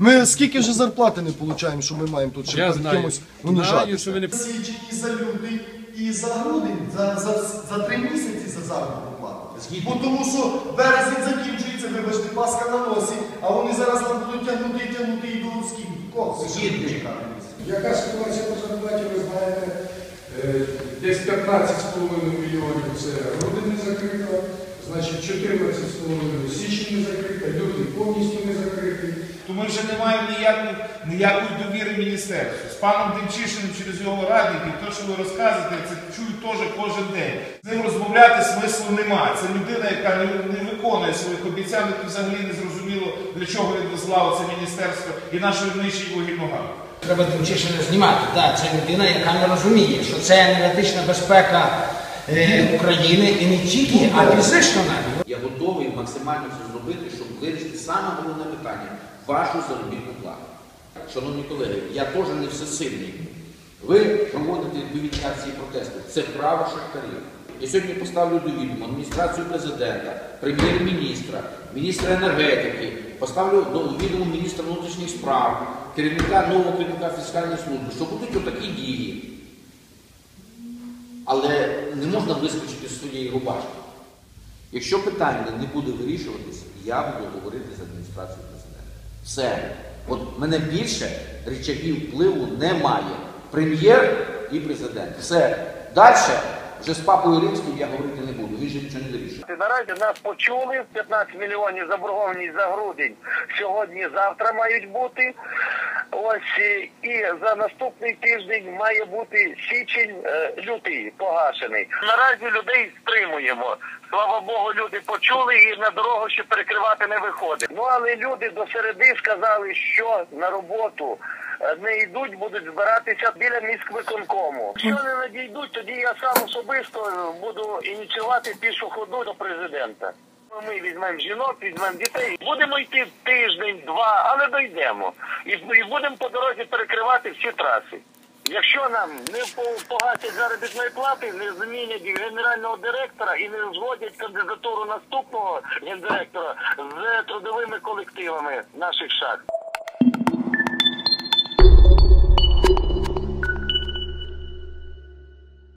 Ми скільки вже зарплати не отримуємо, що ми маємо тут ще Я перед знаю, кимось знаю, унижатися. що ви не... Засічені за лютий і за грудень, за 3 місяці за заробітну плату. Бо тому що березень закінчується, вибачте, Пасха на носі, а вони зараз нам будуть тягнути і до скільки? Яка ситуація по зарплаті, ви знаєте, десь 15,5 мільйонів це грудень не закрито, значить 14,5 січень не закрито, лютий повністю не закритий. То ми вже не маємо ніякої довіри міністерству. З паном Демчишиним через його радників, те, що ви розказуєте, це чують теж кожен день. З ним розмовляти смислу немає. Це людина, яка не виконує своїх обіцянок і взагалі не зрозуміло, для чого він дозволив це міністерство і нашу нищить вугільну галузь. Треба Демчишина знімати. Так, це людина, яка не розуміє, що це енергетична безпека України і не тільки, а фізично навіть. Я готовий максимально все зробити, щоб вирішити саме головне питання – вашу заробітну плату. Шановні колеги, я теж не всесильний. Ви проводите відповідні акції протесту. Це право шахтарів. Я сьогодні поставлю до відома адміністрацію президента, прем'єр-міністра, міністра енергетики, поставлю до відома міністра внутрішніх справ, нового керівника фіскальної служби, що будуть отакі дії. Але не можна вискочити з своєї рубашки. Якщо питання не буде вирішуватися, я буду говорити з адміністрацією президента. Все. От мене більше рычагів впливу немає. Прем'єр і президент. Все. Далі вже з Папою Римським я говорити не буду. Він же нічого не вирішує. Наразі нас почули, 15 мільйонів заборгованість за грудень сьогодні-завтра мають бути. Ось і за наступний тиждень має бути січень-лютий погашений. Наразі людей стримуємо. Слава Богу, люди почули і на дорогу ще перекривати не виходить. Ну але люди до середи сказали, що на роботу не йдуть, будуть збиратися біля міськвиконкому. Якщо не надійдуть, тоді я сам особисто буду ініціювати пішу ходу до президента. Ми візьмемо жінок, візьмемо дітей. Будемо йти тиждень-два, але дійдемо. І будемо по дорозі перекривати всі траси. Якщо нам не погасять заробітної плати, не змінять генерального директора і не узгодять кандидатуру наступного гендиректора з трудовими колективами наших шахт.